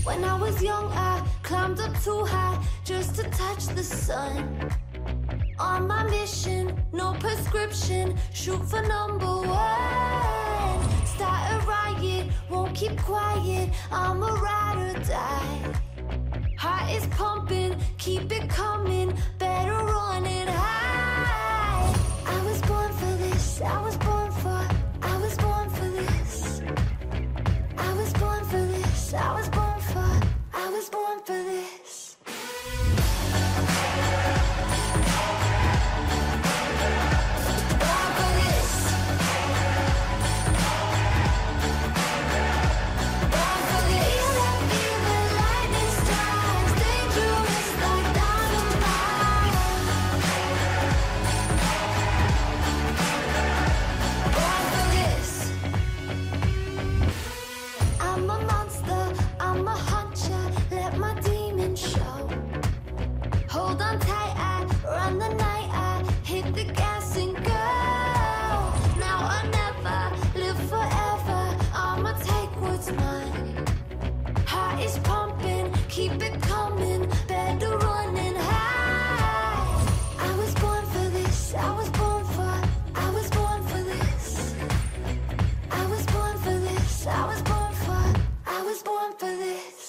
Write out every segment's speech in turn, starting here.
When I was young, I climbed up too high just to touch the sun. On my mission, no prescription, shoot for number one. Start a riot, won't keep quiet, I'm a ride or die. Heart is pumping, keep it coming, better run it high. I was born for this, I was born for, I was born for this. I was born for this, I was born for, I was born for this. Hold on tight, I run the night, I hit the gas and go. Now or never, live forever, I'ma take what's mine. Heart is pumping, keep it coming, better running high. I was born for this, I was born for, I was born for this. I was born for this, I was born for, I was born for this.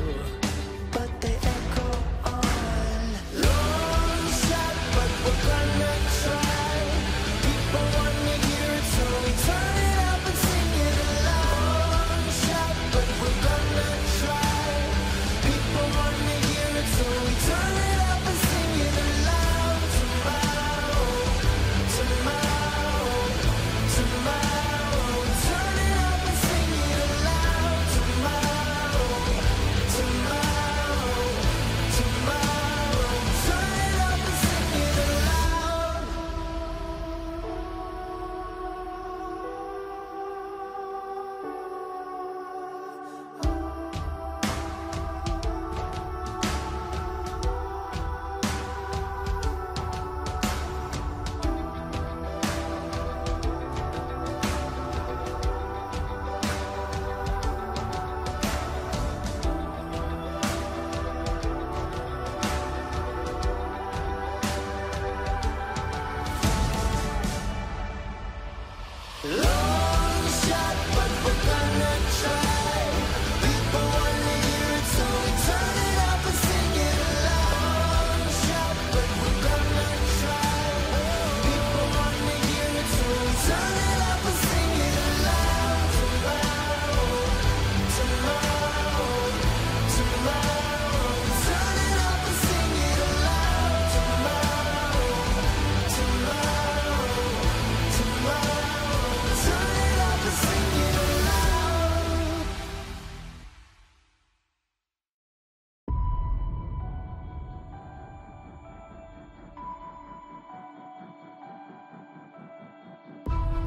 We're gonna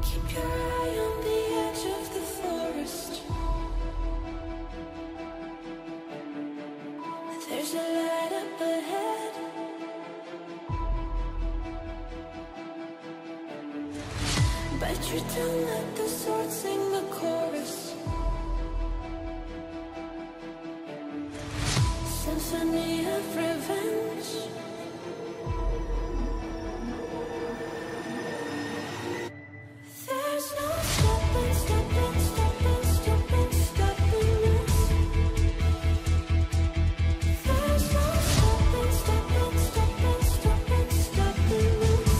Keep your eye on the edge of the forest. There's a light up ahead. Bite your tongue, let the sword sing the chorus. Symphony of revenge. There's no stopping, stopping, stopping, stopping, stopping this. There's no stopping, stopping, stopping, stopping, stopping this.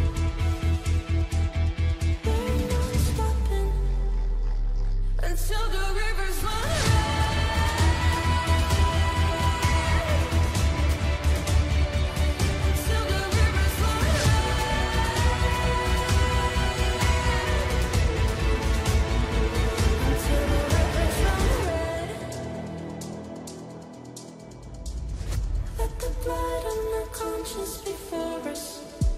There's no stopping until the rivers run red. Until the rivers run until the rivers run red. Let the blood on the conscience before us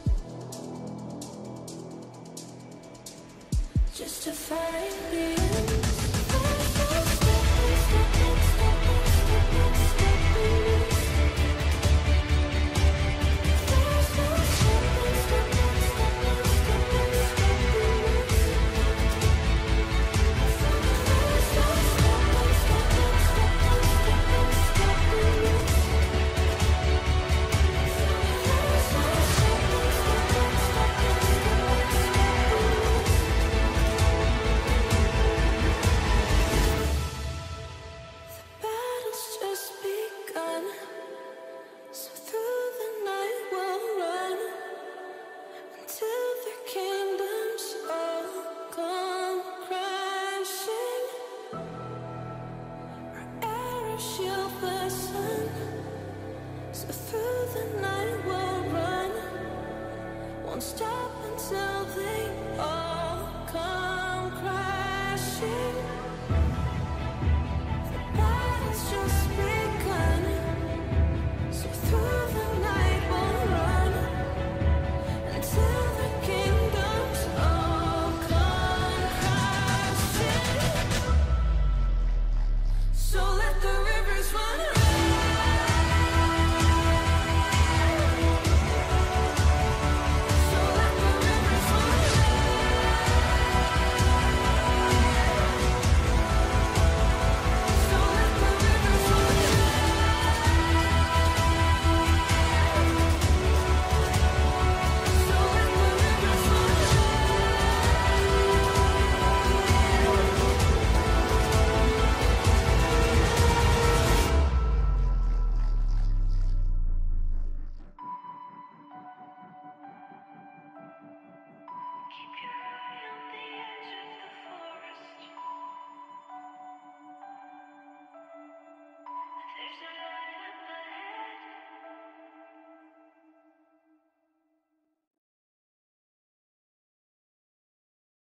justify the ends. There's no stopping, stopping, stopping, stopping, stopping this. There's no stopping, stopping, stopping, stopping, stopping this. There's no stopping, stopping, stopping, stopping, stopping this. There's no stopping, stopping, stopping, stopping, stopping this. Battle's just begun, so through the night we'll run until their kingdoms all come crashing. Our arrows shield the sun, so through the night we'll run. Won't stop until they all come crashing. The battle's just begun.